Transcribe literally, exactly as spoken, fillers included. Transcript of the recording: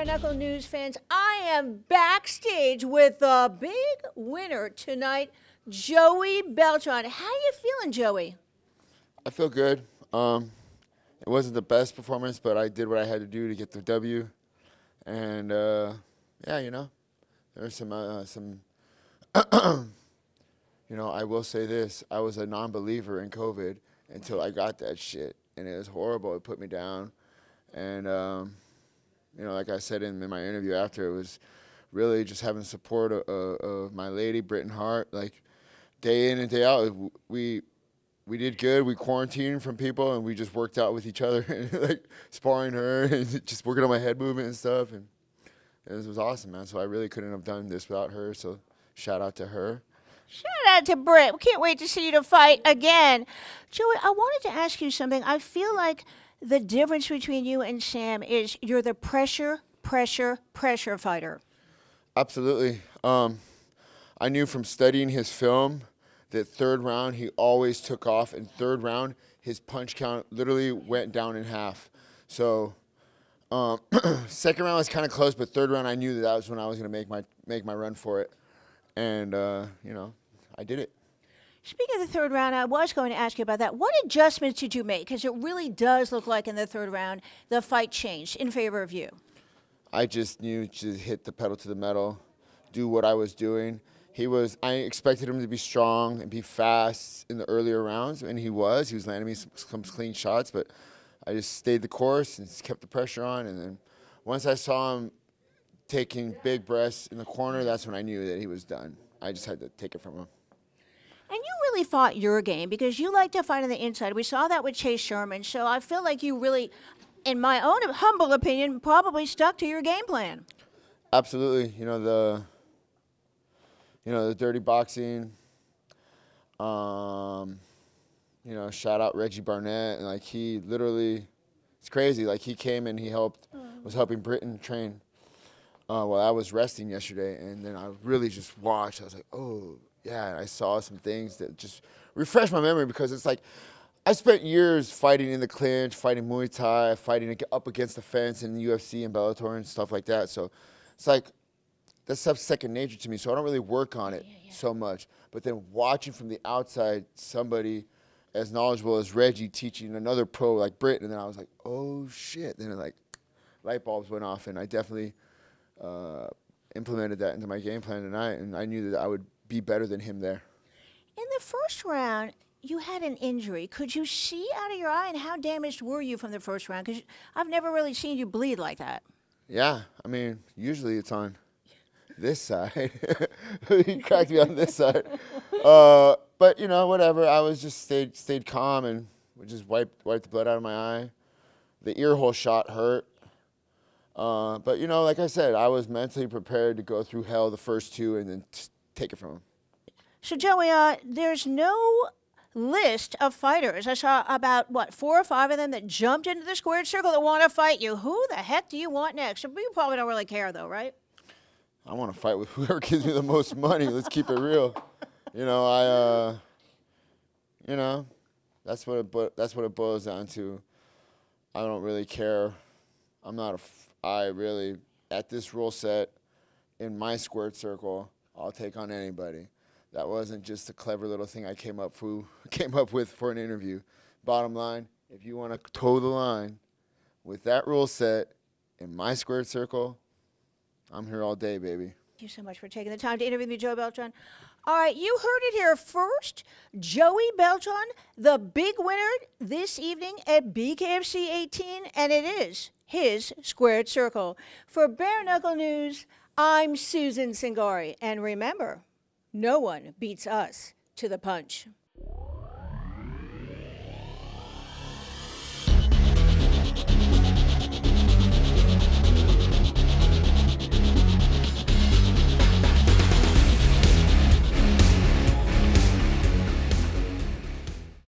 Bare Knuckle News fans, I am backstage with the big winner tonight, Joey Beltran. How you feeling, Joey? I feel good. Um, it wasn't the best performance, but I did what I had to do to get the W. And uh, yeah, you know, there's some uh, some. You know, I will say this: I was a non-believer in COVID until I got that shit, and it was horrible. It put me down, and um, you know, like I said in, in my interview after, it was really just having the support of, of, of my lady, Britton Hart. Like day in and day out, we we did good. We quarantined from people, and we just worked out with each other, and like sparring her, and just working on my head movement and stuff. And it was, it was awesome, man. So I really couldn't have done this without her. So shout out to her. Shout out to Britt. We can't wait to see you to fight again. Joey, I wanted to ask you something. I feel like the difference between you and Sam is you're the pressure, pressure, pressure fighter. Absolutely. Um, I knew from studying his film that third round he always took off, and third round his punch count literally went down in half. So um, second round was kind of close, but third round I knew that that was when I was going to make my make my run for it, and uh, you know, I did it. Speaking of the third round, I was going to ask you about that. What adjustments did you make? Because it really does look like in the third round the fight changed in favor of you. I just knew to hit the pedal to the metal, do what I was doing. He was. I expected him to be strong and be fast in the earlier rounds, and he was. He was landing me some, some clean shots, but I just stayed the course and just kept the pressure on. And then once I saw him taking big breaths in the corner, that's when I knew that he was done. I just had to take it from him. And you really fought your game because you like to fight on the inside. We saw that with Chase Sherman, so I feel like you really, in my own humble opinion, probably stuck to your game plan. Absolutely. You know, the you know, the dirty boxing, um, you know, shout out Reggie Barnett, and like he literally, it's crazy. Like he came and he helped, was helping Britton train uh, while I was resting yesterday, and then I really just watched. I was like, oh, yeah, and I saw some things that just refreshed my memory because it's like I spent years fighting in the clinch, fighting Muay Thai, fighting up against the fence in the U F C and Bellator and stuff like that. So it's like that stuff's second nature to me, so I don't really work on it yeah, yeah. so much. But then watching from the outside somebody as knowledgeable as Reggie teaching another pro like Britt, and then I was like, oh, shit. Then it, like light bulbs went off, and I definitely uh, implemented that into my game plan tonight, and I knew that I would be better than him there. In the first round, you had an injury. Could you see out of your eye, and how damaged were you from the first round? Because I've never really seen you bleed like that. Yeah, I mean, usually it's on this side. He cracked me on this side. Uh, but, you know, whatever. I was just stayed stayed calm and just wiped, wiped the blood out of my eye. The ear hole shot hurt. Uh, but, you know, like I said, I was mentally prepared to go through hell the first two and then take it from him. So, Joey, uh, there's no list of fighters. I saw about, what, four or five of them that jumped into the squared circle that want to fight you. Who the heck do you want next? You probably don't really care, though, right? I want to fight with whoever gives me the most money. Let's keep it real. You know, I, uh, you know, that's what it, that's what it boils down to. I don't really care. I'm not a, f I really, at this rule set, in my squared circle, I'll take on anybody. That wasn't just a clever little thing I came up, for, came up with for an interview. Bottom line, if you want to toe the line with that rule set in my squared circle, I'm here all day, baby. Thank you so much for taking the time to interview me, Joey Beltran. All right, you heard it here first. Joey Beltran, the big winner this evening at B K F C eighteen, and it is his squared circle. For Bare Knuckle News, I'm Susan Singari, and remember, no one beats us to the punch.